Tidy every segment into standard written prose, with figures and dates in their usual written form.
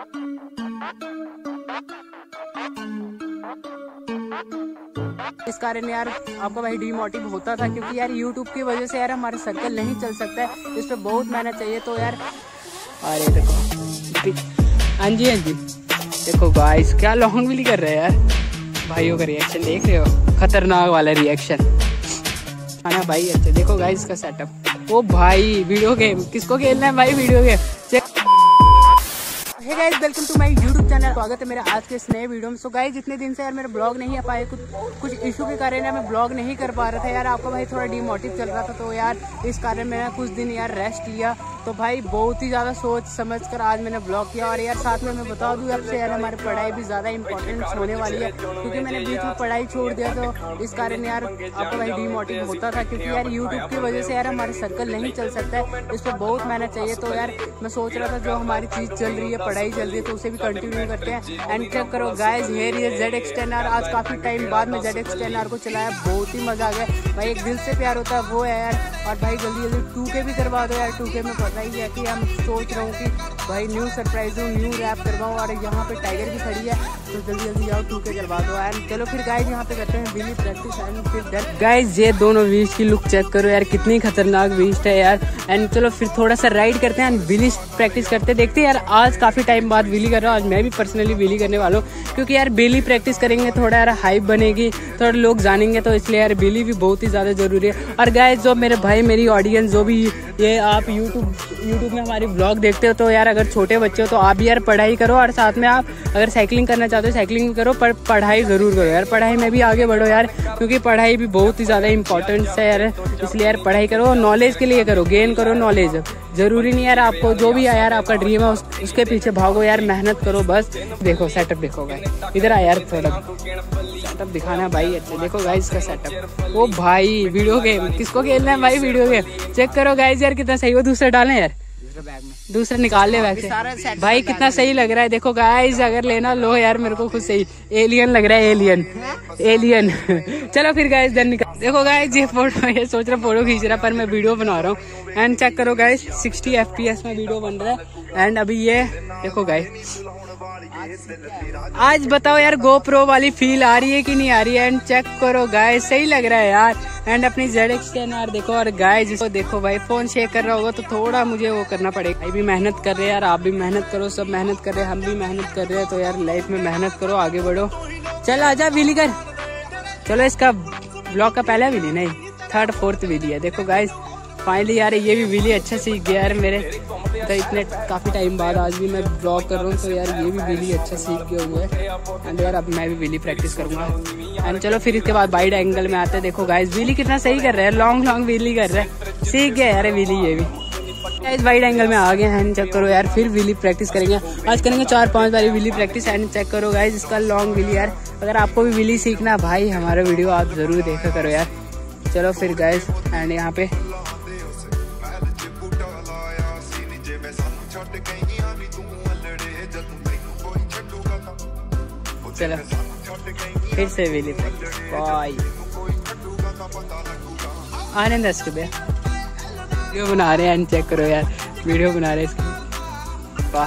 इस कारण यार आपका भाई डीमोटिव होता था, क्योंकि यार यूट्यूब की वजह से यार हमारा सर्कल नहीं चल सकता है, इस पर बहुत मेहनत चाहिए। तो यार अरे देखो, हाँ जी देखो गाइस क्या लॉन्ग विली कर रहे हैं यार। भाइयों का रिएक्शन देख रहे हो, खतरनाक वाला रिएक्शन है ना भाई। अच्छा देखो गाइस का सेटअप। ओ भाई वीडियो गेम किसको खेलना है भाई, video game. Hey guys welcome to my YouTube channel. स्वागत है मेरे आज के इस नए वीडियो में। सो गाइस जितने दिन से यार मेरा ब्लॉग नहीं आ पाए, कुछ इशू के कारण यार मैं ब्लॉग नहीं कर पा रहा था यार। आपका भाई थोड़ा डीमोटिव चल रहा था, तो यार इस कारण मैंने कुछ दिन यार रेस्ट लिया। तो भाई बहुत ही ज़्यादा सोच समझ कर आज मैंने ब्लॉग किया। और यार साथ में मैं बता दूँ आपसे यार हमारी पढ़ाई भी ज़्यादा इंपॉर्टेंट होने वाली है, क्योंकि मैंने बीच में पढ़ाई छोड़ दिया। तो इस कारण यार आपका भाई डीमोटिव होता था, क्योंकि यार यूट्यूब की वजह से यार हमारा सर्कल नहीं चल सकता है, इस पर बहुत मेहनत चाहिए। तो यार मैं सोच रहा था जो हमारी चीज़ चल रही है, पढ़ाई चल रही है, तो उसे भी कंटिन्यू करते हैं। एंड चेक करो गाइस, हियर ये ZX10R। आज काफ़ी टाइम बाद में ZX10R को चलाया, बहुत ही मज़ा आ गया भाई। एक दिल से प्यार होता है वो है यार। और भाई जल्दी जल्दी 2K भी करवा दो यार। 2K में पता ही है कि हम सोच रहा हूँ कि भाई न्यू सरप्राइज हूँ, न्यू रैप करवाऊँ। और यहाँ पे टाइगर भी खड़ी है, तो जल्दी जल्दी जाओ 2K करवा दो। एंड चलो फिर गाइस यहाँ पे करते हैं विली प्रैक्टिस। एंड फिर डन गाइस, ये दोनों विश की लुक चेक करो यार, कितनी खतरनाक विश है यार। एंड चलो फिर थोड़ा सा राइड करते हैं, विली प्रैक्टिस करते हैं। देखते हैं यार आज काफ़ी टाइम बाद विली कर रहा हूँ। आज मैं भी पर्सनली विली करने वाला हूँ, क्योंकि यार विली प्रैक्टिस करेंगे थोड़ा यार हाइप बनेगी, थोड़ा लोग जानेंगे, तो इसलिए यार विली भी बहुत ही ज़्यादा ज़रूरी है। और गाइस जो मेरे भाई मेरी ऑडियंस जो भी ये आप यूट्यूब में हमारी ब्लॉग देखते हो, तो यार अगर छोटे बच्चे हो तो आप भी यार पढ़ाई करो। और साथ में आप अगर साइकिलिंग करना चाहते हो साइकिलिंग भी करो, पर पढ़ाई ज़रूर करो यार। पढ़ाई में भी आगे बढ़ो यार, क्योंकि पढ़ाई भी बहुत ही ज़्यादा इंपॉर्टेंट है यार। इसलिए यार पढ़ाई करो, नॉलेज के लिए करो, गेन करो नॉलेज। ज़रूरी नहीं यार आपको जो भी है यार आपका ड्रीम है उसके पीछे भागो यार, मेहनत करो बस। देखो सेटअप देखो गाइस, इधर आ यार थोड़ा सेटअप दिखाना भाई। अच्छा देखो गाइस का सेटअप। ओ भाई वीडियो गेम किसको खेलना है भाई, वीडियो गेम। चेक करो गाइस यार कितना सही हो। दूसरा डालें यार, दूसरा निकाल ले बैग से भाई, कितना सही लग रहा है। देखो गाइस अगर लेना लो यार, मेरे को खुद सही एलियन लग रहा है, एलियन चलो फिर गाइस देन निकाल। देखो गाइस ये फोटो, ये सोच रहा फोटो खींच रहा, पर मैं वीडियो बना रहा हूँ। एंड चेक करो गाइस 60 FPS में वीडियो बन रहा है। एंड अभी ये देखो गाइस, आज बताओ यार GoPro वाली फील आ रही है कि नहीं आ रही है। एंड चेक करो गाइस सही लग रहा है यार। एंड अपनी ZX10R देखो। और गाइस इसको देखो भाई, फोन शेक कर रहा होगा तो थोड़ा मुझे वो करना पड़ेगा। भाई भी मेहनत कर रहे हैं यार, आप भी मेहनत करो, सब मेहनत कर रहे हैं, हम भी मेहनत कर रहे हैं। तो यार लाइफ में मेहनत करो, आगे बढ़ो। चल आजा विली कर। चलो इसका ब्लॉग का पहला विली नहीं, 3rd 4th विली है। देखो गाइस फाइनली यार ये भी विली अच्छा सीख गया यार मेरे, तो इतने काफ़ी टाइम बाद आज भी मैं ब्लॉग कर रहा हूँ, तो यार ये भी विली अच्छा सीख गया हुआ है। एंड यार अब मैं भी विली प्रैक्टिस करूँगा। एंड चलो फिर इसके बाद वाइड एंगल में आते हैं। देखो गाइस विली कितना सही कर रहा है, लॉन्ग विली कर रहा है, सीख गया यार विली ये भी। गाइस वाइड एंगल में आ गए हैं। चेक करो यार फिर विली प्रैक्टिस करेंगे, आज करेंगे 4-5 बारी विली प्रैक्टिस। एंड चेक करो गाइस इसका लॉन्ग विली यार। अगर आपको भी विली सीखना भाई, हमारा वीडियो आप जरूर देखा करो यार। चलो फिर गाइस एंड यहाँ पे चलो फिर से विली प्रैक्टिस भाई। आनंद वीडियो बना रहे हैं। एंड चेक करो यार वीडियो बना रहे हैं इसकी, वाह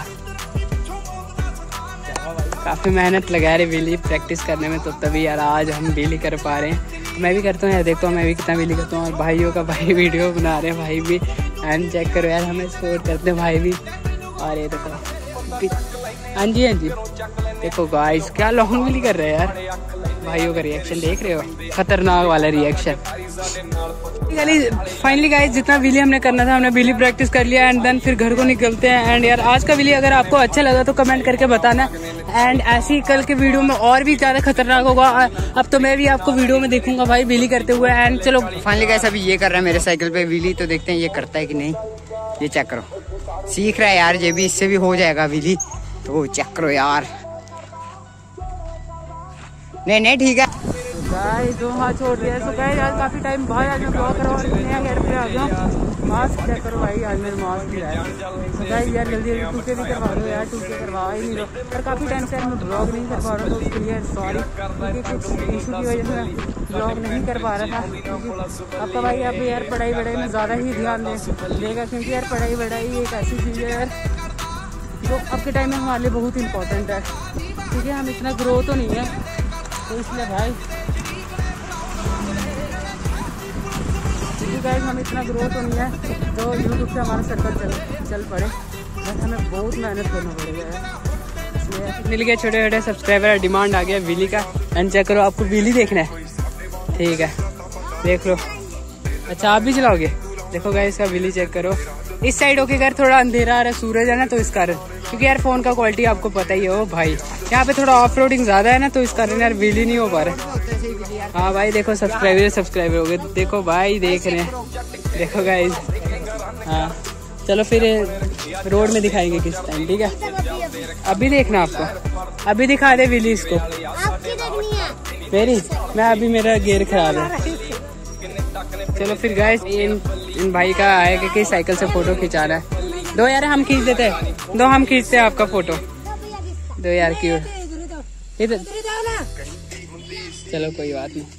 काफ़ी मेहनत लगा रहे विली प्रैक्टिस करने में, तो तभी यार आज हम विली कर पा रहे हैं। तो मैं भी करता हूँ यार, देखता हूँ मैं भी कितना विली करता हूँ। और भाइयों का भाई वीडियो बना रहे हैं भाई भी। एंड चेक करो यार हमें सपोर्ट करते हैं भाई भी। और ये देखो हाँ जी देखो गाइस क्या लॉन्ग विली कर रहे हैं यार। भाइयों का रिएक्शन देख रहे हो, खतरनाक वाला रिएक्शन। फाइनली गाइस जितना विली हमने करना था हमने विली प्रैक्टिस कर लिया। एंड देन फिर घर को निकलते हैं। एंड यार आज का विली अगर आपको अच्छा लगा तो कमेंट करके बताना। एंड ऐसी कल के वीडियो में और भी ज्यादा खतरनाक होगा। अब तो मैं भी आपको वीडियो में देखूंगा भाई विली करते हुए। एंड चलो फाइनली गाइस अभी ये कर रहा है मेरे साइकिल पे विली, तो देखते हैं ये करता है कि नहीं। ये चेक करो, सीख रहा है यार, ये भी इससे भी हो जाएगा विली। तो चेक करो यार, नहीं ठीक है गाइस दो हाथ छोड़ दिया। तो गाइस आज काफी टाइम बाद आज मैं ब्लॉग कर रहा हूँ और नया घर पे आ गया। मास्क चेक करो भाई, आज मेरे मास्क भी आया। तो गाइस यार जल्दी 2K भी करवा दो यार, 2K करवा ही नहीं दो। पर काफी टाइम से मैं ब्लॉग नहीं कर पा रहा, तो उसके लिए सॉरी, क्योंकि कुछ इशू की वजह से मैं ब्लॉग नहीं कर पा रहा था। क्योंकि आपका भाई अब यार पढ़ाई में ज़्यादा ही ध्यान देगा, क्योंकि यार पढ़ाई एक ऐसी चीज़ है यार जो अब के टाइम में हमारे लिए बहुत इंपॉर्टेंट है, क्योंकि हम इतना ग्रो तो नहीं है, तो इसलिए भाई गाइस हम इतना ग्रो तो नहीं है तो यूट्यूब से हमारा सर्कल चल पड़े, बस हमें बहुत मेहनत करना पड़ेगा यार। इसलिए मिल गया छोटे छोटे सब्सक्राइबर, डिमांड आ गया विली का। एंड चेक करो, आपको विली देखना है, ठीक है देख लो। अच्छा आप भी चलाओगे, देखो गाइस इसका विली चेक करो। इस साइड होके घर थोड़ा अंधेरा आ रहा है, सूरज है ना, तो इस कारण, क्योंकि यार फोन का क्वालिटी आपको पता ही है। ओ भाई यहाँ पे थोड़ा ऑफ रोडिंग ज्यादा है ना, तो इस कारण यार विली नहीं हो पा रहा। हाँ भाई देखो सब्सक्राइबर हो गए, देखो भाई देख रहे हैं, देखो गाइस। हाँ चलो फिर रोड में दिखाएंगे किस टाइम, ठीक है। अभी देखना आपको, अभी दिखा दे विली इसको। मेरी मैं अभी मेरा गियर खराब है। चलो फिर गाइस इन भाई का आएगा कि साइकिल से फोटो खिंचाना है। दो यार हम खींच देते हैं, दो हम खींचते हैं आपका फोटो, दो यार क्यों इधर। चलो कोई बात नहीं।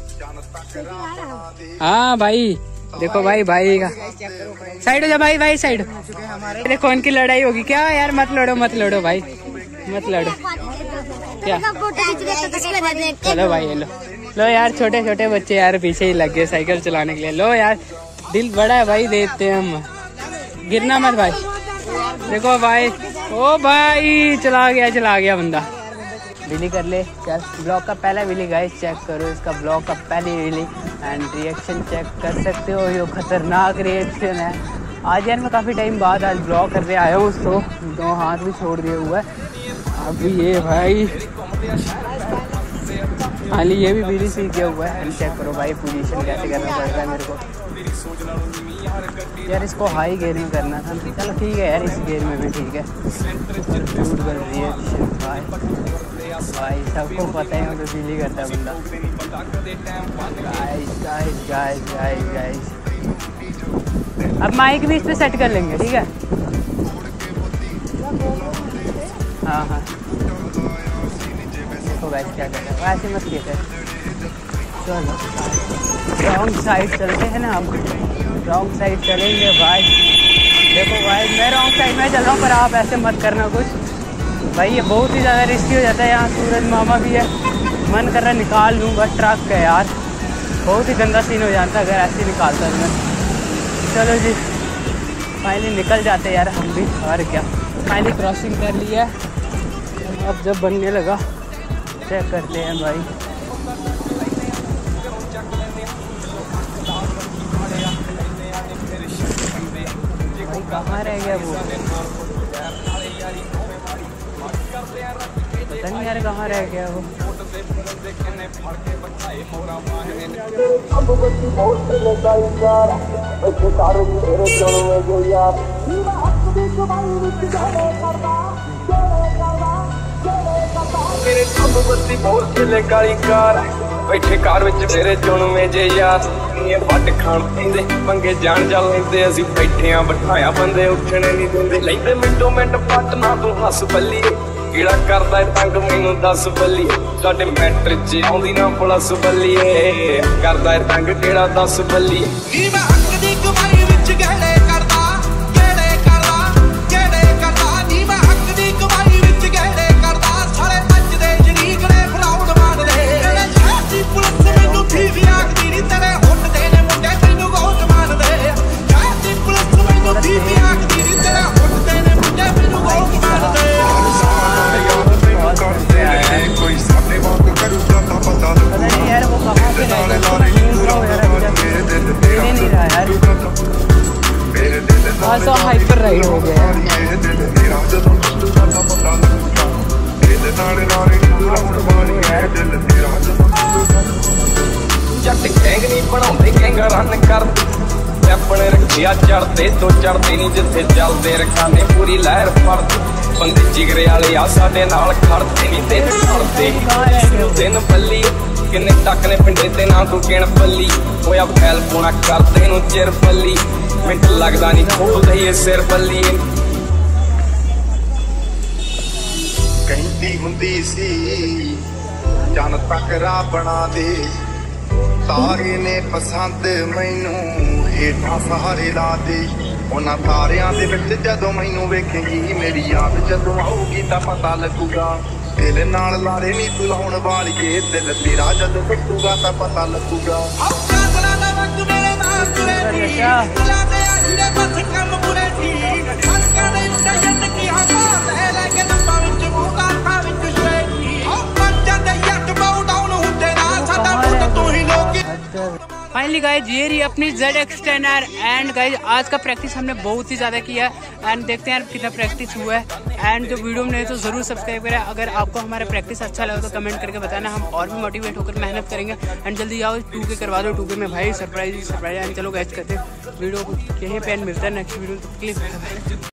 हाँ भाई देखो भाई का साइड हो जा भाई साइड। देखो इनकी लड़ाई होगी क्या यार, मत लड़ो भाई, मत लड़ो क्या। चलो भाई लो यार, छोटे छोटे बच्चे यार पीछे ही लग गए साइकिल चलाने के लिए। लो यार दिल बड़ा है भाई, देते हैं हम, गिरना मत भाई। देखो भाई, ओ भाई चला गया बंदा। विली कर ले चल, ब्लॉग का पहला विली गाइस चेक करो, इसका ब्लॉग का पहली विली एंड रिएक्शन चेक कर सकते हो। ये खतरनाक रिएक्शन है। आज यार मैं काफ़ी टाइम बाद आज ब्लॉग करने आया हूँ, तो दो हाथ भी छोड़ दिए हुआ है। अभी ये भाई हाली ये भी विली सीख गया हुआ है। चेक करो भाई पोजीशन कैसे करना पड़ता है मेरे को यार, इसको हाई गेयर में करना था। चलो ठीक है यार, इस गेयर में भी ठीक है। ब्यूटीफुल रिएक्शन भाई सबको पता है तो विली करता है बंदा। गाइस अब माइक भी इस पे सेट कर लेंगे, ठीक है। हाँ देखो गाइस क्या कर रहा है, ऐसे मत किया कर। चलो रॉन्ग साइड चलते हैं ना, हम रॉन्ग साइड चलेंगे भाई। देखो भाई मैं रॉन्ग साइड में चल रहा हूँ, पर आप ऐसे मत करना कुछ भाई, ये बहुत ही ज़्यादा रिस्की हो जाता है। यहाँ सूरज मामा भी है, मन कर रहा निकाल लूँगा ट्रक का यार, बहुत ही गंदा सीन हो जाता अगर ऐसे निकालता तो मैं। चलो जी फाइनली निकल जाते यार हम भी, और क्या फाइनली क्रॉसिंग कर लिया। अब जब बनने लगा चेक करते हैं भाई। भाई कहाँ रह गया वो, पता नहीं यार कहाँ रह गया वो। मेरे सब बत्ती बहुत चले काली कार, बैठे कार विच मेरे चुनवे जे यार। ये ਵੱਟ ਖਾਣ ਪੈਂਦੇ ਪੰਗੇ ਜਾਣ ਜਾ ਲੈਂਦੇ, ਅਸੀਂ ਬੈਠੇ ਆ ਬਿਠਾਇਆ ਬੰਦੇ ਉੱਠਣੇ ਨਹੀਂ ਦਿੰਦੇ। ਲੈਂਦੇ ਮਿੰਟੋ ਮਿੰਟ ਪੱਟ ਨਾ ਤੂੰ ਹੱਸ ਬੱਲੀ, ਕਿਹੜਾ ਕਰਦਾ ਤੰਗ ਮੈਨੂੰ ਦੱਸ ਬੱਲੀ। ਸਾਡੇ ਮੈਟਰ 'ਚ ਆਉਂਦੀ ਨਾ ਪਲੱਸ ਬੱਲੀਏ, ਕਰਦਾ ਤੰਗ ਕਿਹੜਾ ਦੱਸ ਬੱਲੀ। ਨੀ ਮੈਂ ਹੱਕ ਦੀ ਕਮਾਈ ਵਿੱਚ ਗਹਿਣੇ ਕਰਦਾ, ਗਹਿਣੇ ਕਰਦਾ ਨੀ ਮੈਂ ਹੱਕ ਦੀ ਕਮਾਈ ਵਿੱਚ ਗਹਿਣੇ ਕਰਦਾ। ਸਾਰੇ ਭੱਜਦੇ ਸ਼ਰੀਕ ਨੇ ਫਰਾਉਡ ਮਾਰਦੇ, ਜਿਹੜੇ ਸ਼ਹਿਰ ਦੀ ਪੁਲਿਸ ਮੈਨੂੰ ਵੀ ਆਖਦੀ ਨੀ ਤੇਰੇ ਹੁੱਟ ਦੇ ਨੇ ਮੁੰਡੇ ਤੈਨੂੰ ਬਹੁਤ ਮਾਰਦੇ। ਸ਼ਹਿਰ ਦੀ ਪੁਲਿਸ ਮੈਨੂੰ ਵੀ ਆਖਦੀ ਨੀ ਤੇਰੇ ਹੁੱਟ ਦੇ ਨੇ ਮੁੰਡੇ ਮੈਨੂੰ ਬਹੁਤ ਮਾਰਦੇ। कोई सामने बात करूँगा तो पता नहीं यार वो कहाँ पे रह गया यार, तो हाइपर राइड हो गया जट गैंग नहीं बनाते गैंग रन कर अपने रखिया चढ़ते तो चढ़ते नहीं जिथे चलते रखाने पूरी लहर फड़ते बंदे जिगरे वाले आ साडे नाल खड़ते नहीं ते खड़ते दिन पल्ली किन्ने टक ने पिंडे ते ना तू गिण पल्ली होया फैल पोना करते नु चिर पल्ली मिंट लगदा नहीं खोलदे ये सिर पल्ली कहंदी हुंदी सी जान तक राह बना दे तारे ने पसंद मैनू हेठा सहारे ला दे ਉਹਨਾਂ ਸਾਰਿਆਂ ਦੇ ਵਿੱਚ ਜਦੋਂ ਮੈਨੂੰ ਵੇਖੇਂਗੀ ਮੇਰੀ ਯਾਦ ਜਦੋਂ ਆਊਗੀ ਤਾਂ ਪਤਾ ਲੱਗੂਗਾ ਦਿਲ ਨਾਲ ਲਾਰੇ ਨਹੀਂ ਤੂੰ ਲਾਉਣ ਵਾਲੀਏ ਦਿਲ ਤੇਰਾ ਜਦੋਂ ਟੁੱਟੂਗਾ ਤਾਂ ਪਤਾ ਲੱਗੂਗਾ फाइनली गाइज ये रही अपनी ZX10 एंड गाइज आज का प्रैक्टिस हमने बहुत ही ज़्यादा किया है एंड देखते हैं यार कितना प्रैक्टिस हुआ है एंड जो वीडियो में नहीं तो ज़रूर सब्सक्राइब करें। अगर आपको हमारा प्रैक्टिस अच्छा लगा तो कमेंट करके बताना, हम और भी मोटिवेट होकर मेहनत करेंगे एंड जल्दी जाओ 2K करवा दो। 2K में भाई सरप्राइज एंड चलो गाइज करते हैं वीडियो को यहीं पे एंड मिलता है नेक्स्ट वीडियो।